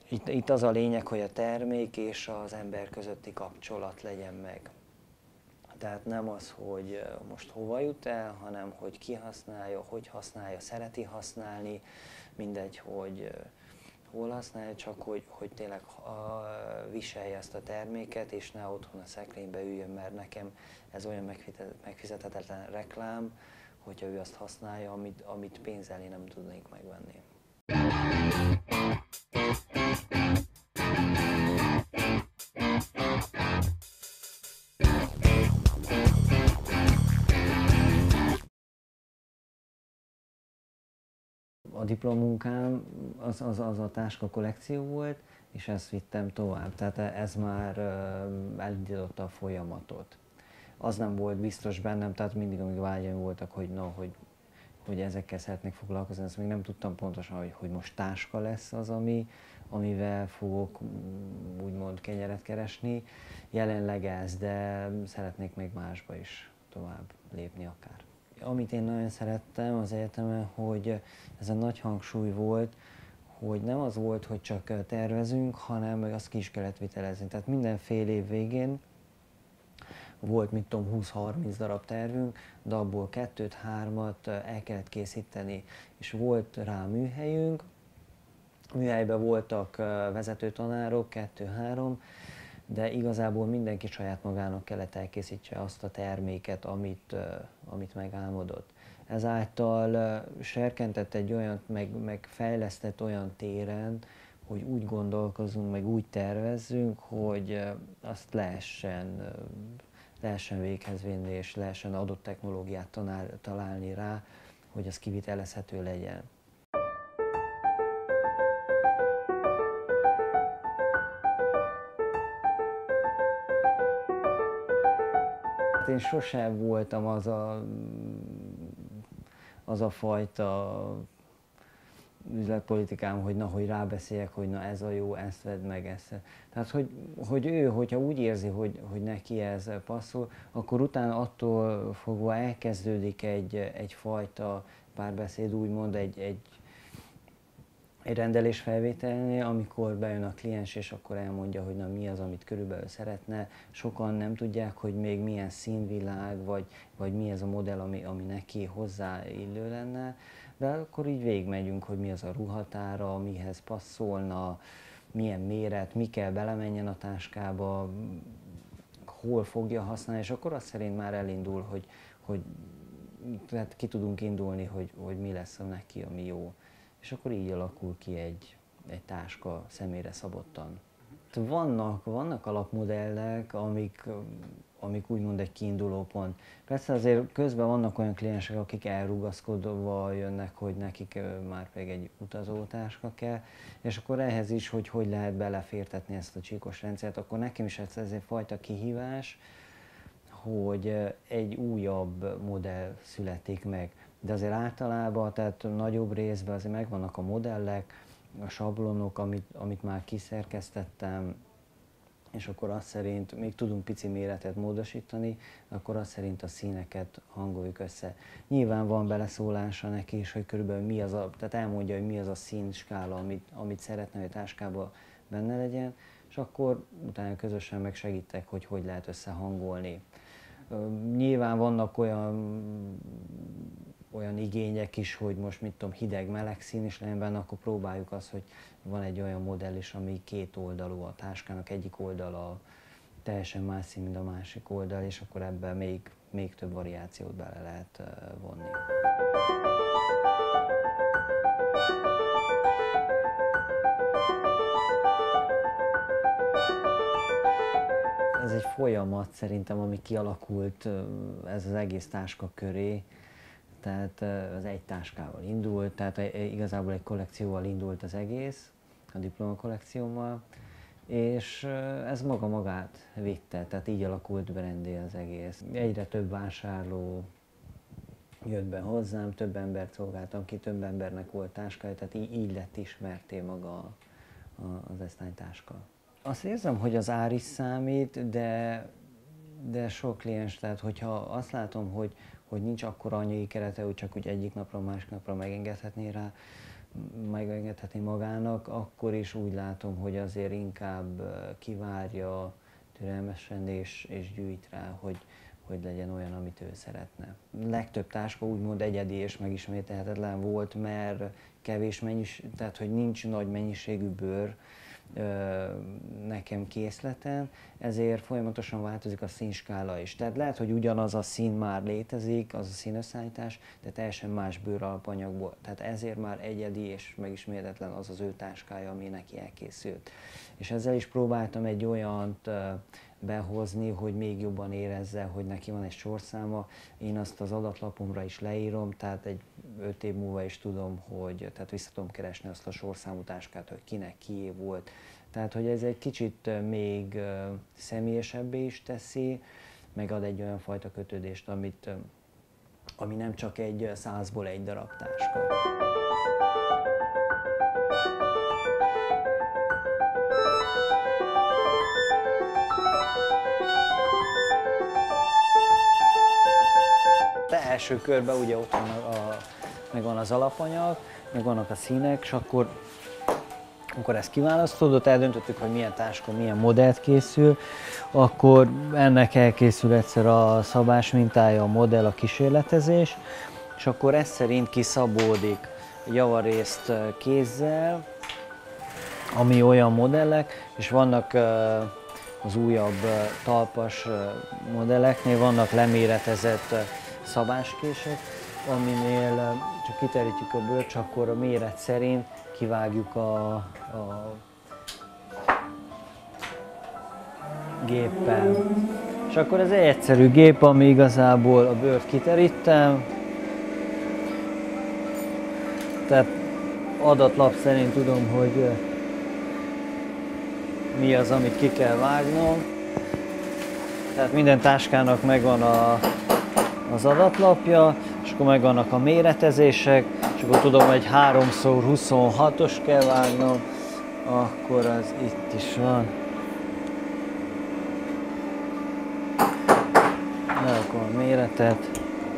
Itt az a lényeg, hogy a termék és az ember közötti kapcsolat legyen meg. Tehát nem az, hogy most hova jut el, hanem hogy ki használja, hogy használja, szereti használni, mindegy, hogy hol használja, csak hogy tényleg viselje ezt a terméket, és ne otthon a szekrénybe üljön, mert nekem ez olyan megfizethetetlen reklám, hogyha ő azt használja, amit pénzzel én nem tudnék megvenni. A diplomunkám az a táska kollekció volt, és ezt vittem tovább. Tehát ez már elindította a folyamatot. Az nem volt biztos bennem, tehát mindig, amíg vágyaim voltak, hogy ezekkel szeretnék foglalkozni, ezt még nem tudtam pontosan, hogy most táska lesz az, amivel fogok úgymond kenyeret keresni. Jelenleg ez, de szeretnék még másba is tovább lépni akár. Amit én nagyon szerettem az egyetemen, hogy ez a nagy hangsúly volt, hogy nem az volt, hogy csak tervezünk, hanem meg azt ki is kellett vitelezni. Tehát minden fél év végén volt, mit tudom, 20-30 darab tervünk, de abból 2-3-at el kellett készíteni, és volt rá műhelyünk. Műhelyben voltak vezetőtanárok, 2-3, de igazából mindenki saját magának kellett elkészítse azt a terméket, amit megálmodott. Ezáltal serkentett egy olyan, meg fejlesztett olyan téren, hogy úgy gondolkozunk, meg úgy tervezzünk, hogy azt lehessen véghez vinni, és lehessen adott technológiát találni rá, hogy az kivitelezhető legyen. Én sosem voltam az a fajta üzletpolitikám, hogy rábeszéljek, hogy na ez a jó, ezt vedd meg, ezt. Tehát, hogy ő, hogyha úgy érzi, hogy neki ez passzol, akkor utána attól fogva elkezdődik egyfajta párbeszéd, úgymond egy rendelésfelvételnél, amikor bejön a kliens, és akkor elmondja, hogy na mi az, amit körülbelül szeretne. Sokan nem tudják, hogy még milyen színvilág, vagy mi ez a modell, ami neki hozzáillő lenne, de akkor így végigmegyünk, hogy mi az a ruhatára, mihez passzolna, milyen méret, mi kell belemenjen a táskába, hol fogja használni, és akkor azt szerint már elindul, hogy tehát ki tudunk indulni, hogy mi lesz neki, ami jó. És akkor így alakul ki egy táska személyre szabottan. Vannak alapmodellek, amik úgymond egy kiinduló pont. Persze azért közben vannak olyan kliensek, akik elrugaszkodva jönnek, hogy nekik már pedig egy utazótáska kell, és akkor ehhez is, hogy lehet belefértetni ezt a csíkos rendszert, akkor nekem is ez egy fajta kihívás, hogy egy újabb modell születik meg. De azért általában, tehát nagyobb részben azért megvannak a modellek, a sablonok, amit már kiszerkesztettem, és akkor azt szerint még tudunk pici méretet módosítani, akkor azt szerint a színeket hangoljuk össze. Nyilván van beleszólása neki is, hogy körülbelül mi az tehát elmondja, hogy mi az a színskála, amit szeretne, hogy a táskában benne legyen, és akkor utána közösen meg segítek, hogy lehet összehangolni. Nyilván vannak olyan igények is, hogy most mit tudom, hideg-meleg szín is legyen benne, akkor próbáljuk azt, hogy van egy olyan modell is, ami két oldalú a táskának, egyik oldala teljesen más szín, mint a másik oldal, és akkor ebben még több variációt bele lehet vonni. Ez egy folyamat szerintem, ami kialakult ez az egész táska köré, tehát az egy táskával indult, tehát igazából egy kollekcióval indult az egész, a diplomakollekciómmal, és ez magát vitte, tehát így alakult brandé az egész. Egyre több vásárló jött be hozzám, több embert szolgáltam ki, több embernek volt táskája, tehát így lett ismerté maga az esztánytáska. Azt érzem, hogy az ár is számít, de sok kliens, tehát hogyha azt látom, hogy nincs akkora anyagi kerete, hogy csak úgy egyik napra, másik napra megengedhetné rá, megengedheti magának, akkor is úgy látom, hogy azért inkább kivárja türelmesen és gyűjt rá, hogy legyen olyan, amit ő szeretne. Legtöbb táska úgymond egyedi és megismételhetetlen volt, mert kevés tehát hogy nincs nagy mennyiségű bőr nekem készleten, ezért folyamatosan változik a színskála is. Tehát lehet, hogy ugyanaz a szín már létezik, az a színösszállítás, de teljesen más bőralapanyagból. Tehát ezért már egyedi és megismételhetetlen az az ő táskája, ami neki elkészült. És ezzel is próbáltam egy olyant behozni, hogy még jobban érezze, hogy neki van egy sorszáma. Én azt az adatlapomra is leírom, tehát egy 5 év múlva is tudom, hogy tehát vissza tudom keresni azt a sorszámú táskát, hogy kinek kié volt. Tehát, hogy ez egy kicsit még személyesebbé is teszi, megad egy olyan fajta kötődést, ami nem csak egy 100-ból egy darab táska. Első körben ugye ott van megvan az alapanyag, meg vannak a színek, és akkor ezt kiválasztod, eldöntöttük, hogy milyen táska, milyen modellt készül, akkor ennek elkészül egyszer a szabás mintája, a modell, a kísérletezés, és akkor ez szerint kiszabódik javarészt kézzel, ami olyan modellek, és vannak az újabb talpas modelleknél vannak leméretezett szabáskések, aminél csak kiterítjük a bőrt, és akkor a méret szerint kivágjuk a géppel. És akkor ez egy egyszerű gép, ami igazából a bőrt kiterítem. Tehát adatlap szerint tudom, hogy mi az, amit ki kell vágnom. Tehát minden táskának megvan az adatlapja, és akkor megvannak a méretezések, és akkor tudom, hogy 3x26-os kell vágnom, akkor az itt is van. Akkor a méretet.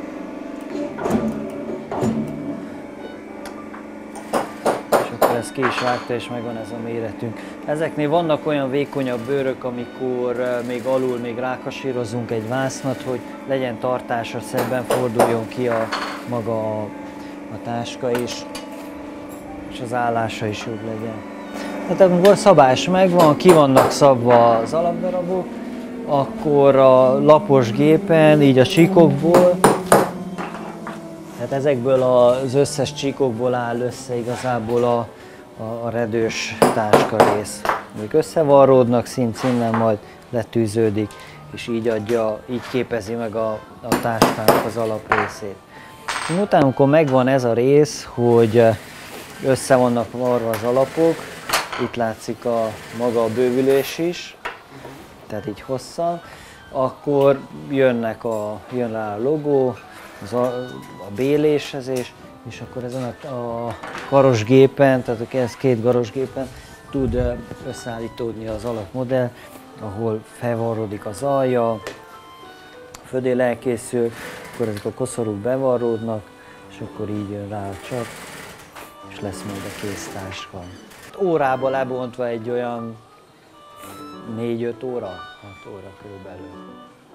És akkor ezt ki is vágta, és megvan ez a méretünk. Ezeknél vannak olyan vékonyabb bőrök, amikor még alul még rákasírozunk egy vásznat, hogy legyen tartása, szebben forduljon ki maga a táska is, és az állása is jobb legyen. Tehát amikor szabás megvan, ki vannak szabva az alapdarabok, akkor a lapos gépen, így a csíkokból, tehát ezekből az összes csíkokból áll össze igazából a redős táska rész. Még összevarródnak szín-színen, majd letűződik, és így képezi meg a táskának az alaprészét. Utána, amikor megvan ez a rész, hogy össze vannak varva az alapok, itt látszik maga a bővülés is, tehát így hosszan, akkor jön rá a logó, a bélésezés, és akkor ezen a garozsgépen, tehát ez 2 garozsgépen tud összeállítódni az alapmodell, ahol felvarródik az alja, a födél elkészül, akkor ezek a koszorúk bevarródnak, és akkor így jön rá a csap, és lesz majd a kész táska. Órába lebontva egy olyan 4-5 óra, 6 óra körülbelül.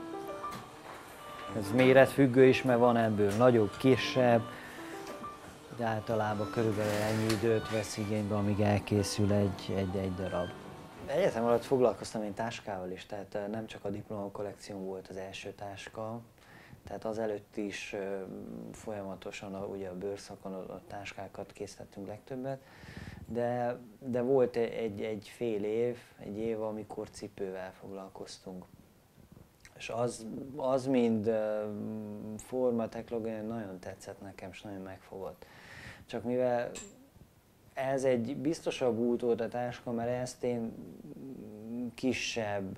Ez méretfüggő is, mert van ebből nagyobb, kisebb, de általában körülbelül ennyi időt vesz igénybe, amíg elkészül egy darab. Egyetem alatt foglalkoztam én táskával is, tehát nem csak a diplomakollekcióm volt az első táska, tehát azelőtt is folyamatosan ugye a bőrszakon a táskákat készítettünk legtöbbet, de volt egy fél év, egy év, amikor cipővel foglalkoztunk. És az mind forma, technológia nagyon tetszett nekem, és nagyon megfogott. Csak mivel ez egy biztosabb út volt a táska, mert ezt én kisebb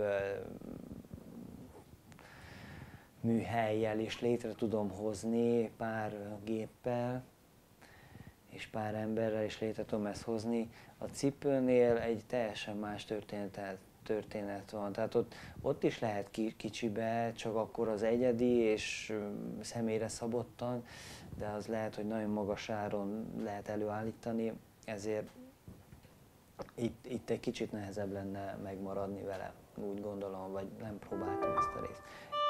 műhellyel is létre tudom hozni, pár géppel és pár emberrel is létre tudom ezt hozni. A cipőnél egy teljesen más történet van. Tehát ott is lehet kicsibe, csak akkor az egyedi és személyre szabottan, de az lehet, hogy nagyon magas áron lehet előállítani, ezért itt egy kicsit nehezebb lenne megmaradni vele, úgy gondolom, vagy nem próbáltam ezt a részt.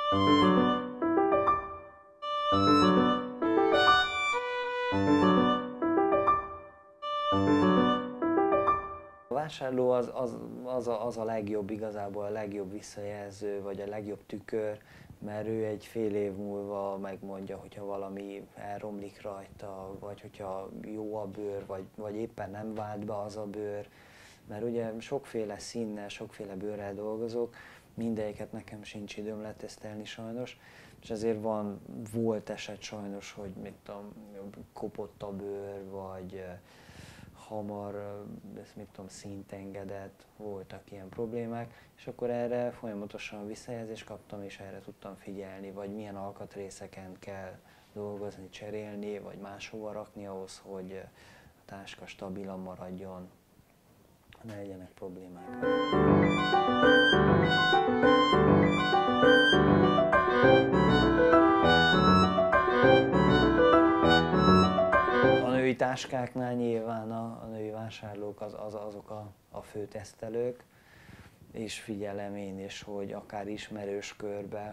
A vásárló az a legjobb, igazából a legjobb visszajelző, vagy a legjobb tükör, mert ő egy fél év múlva megmondja, hogyha valami elromlik rajta, vagy hogyha jó a bőr, vagy éppen nem vált be az a bőr. Mert ugye sokféle színnel, sokféle bőrrel dolgozok, mindegyiket nekem sincs időm letesztelni sajnos, és ezért volt eset sajnos, hogy mit tudom, kopott a bőr, vagy hamar, mit tudom, színt engedett, voltak ilyen problémák, és akkor erre folyamatosan visszajelzést kaptam, és erre tudtam figyelni, vagy milyen alkatrészeken kell dolgozni, cserélni, vagy máshova rakni ahhoz, hogy a táska stabilan maradjon, ne legyenek problémák. A női táskáknál nyilván a női vásárlók azok a fő tesztelők, és figyelem én is, hogy akár ismerős körbe,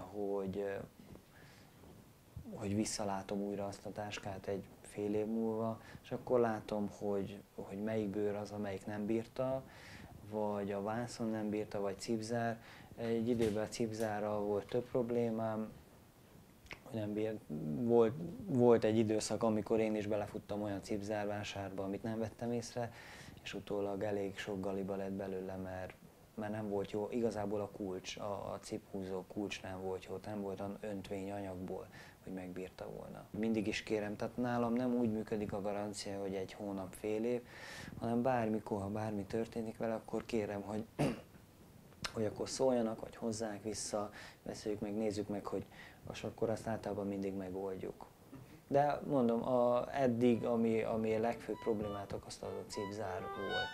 hogy visszalátom újra azt a táskát egy fél év múlva, és akkor látom, hogy melyik bőr az, amelyik nem bírta, vagy a vászon nem bírta, vagy cipzár. Egy időben a cipzárral volt több problémám, nem bírt. Volt egy időszak, amikor én is belefuttam olyan cipzárvásárba, amit nem vettem észre, és utólag elég sok galiba lett belőle, mert nem volt jó. Igazából a kulcs, a ciphúzó kulcs nem volt jó, nem volt olyan öntvény anyagból, hogy megbírta volna. Mindig is kérem, tehát nálam nem úgy működik a garancia, hogy egy hónap, fél év, hanem bármikor, ha bármi történik vele, akkor kérem, hogy akkor szóljanak, vagy hozzák vissza, beszéljük meg, nézzük meg, hogy akkor azt általában mindig megoldjuk. De mondom, eddig, ami a legfőbb problémát okozta, az a cipzár volt.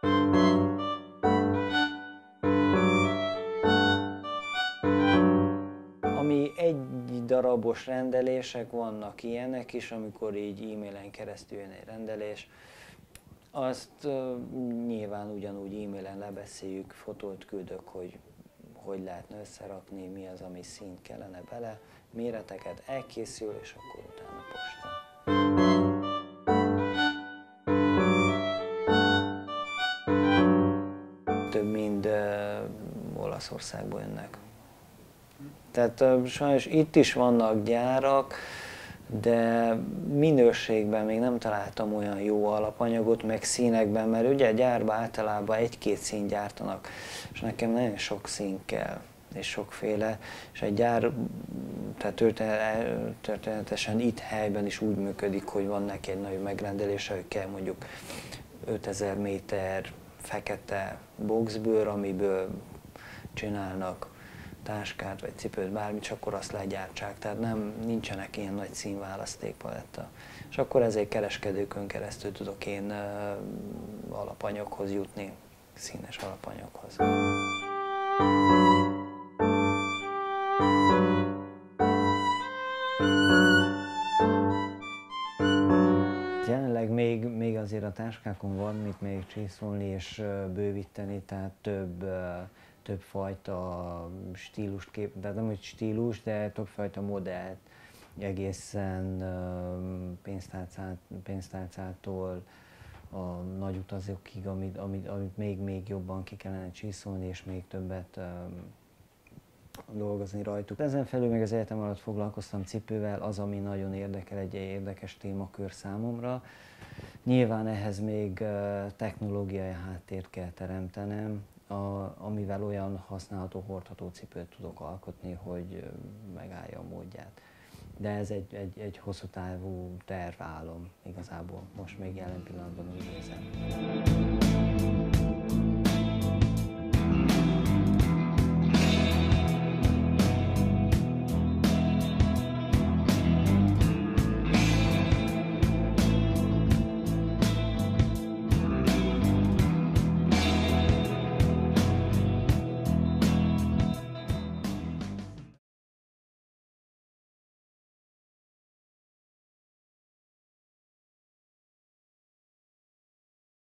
Ami egy darabos rendelések, vannak ilyenek is, amikor így e-mailen keresztül jön egy rendelés, azt nyilván ugyanúgy e-mailen lebeszéljük, fotót küldök, hogy lehetne összerakni, mi az, ami színt kellene bele, méreteket elkészül, és akkor utána posta. Több mind Olaszországból jönnek. Tehát sajnos itt is vannak gyárak, de minőségben még nem találtam olyan jó alapanyagot, meg színekben, mert ugye gyárban általában egy-két szín gyártanak, és nekem nagyon sok szín kell, és sokféle, és egy gyár tehát történetesen itt helyben is úgy működik, hogy van neki egy nagy megrendelése, hogy kell mondjuk 5000 méter fekete boxbőr, amiből csinálnak táskát vagy cipőt, bármit, csak akkor azt legyártsák, tehát nincsenek ilyen nagy színválasztékpaletta. És akkor ezért kereskedőkön keresztül tudok én alapanyaghoz jutni, színes alapanyaghoz. Jelenleg még azért a táskákon van mit még csiszolni és bővíteni, tehát több fajta stílust tehát nem egy stílus, de többfajta modellt, egészen pénztárcától a nagy utazókig, amit még jobban ki kellene csiszolni, és még többet dolgozni rajtuk. Ezen felül még az egyetem alatt foglalkoztam cipővel, az, ami nagyon érdekel, egy érdekes témakör számomra. Nyilván ehhez még technológiai háttért kell teremtenem, amivel olyan használható, hordható cipőt tudok alkotni, hogy megállja a módját. De ez egy hosszú távú terválom igazából, most még jelen pillanatban úgy érzem.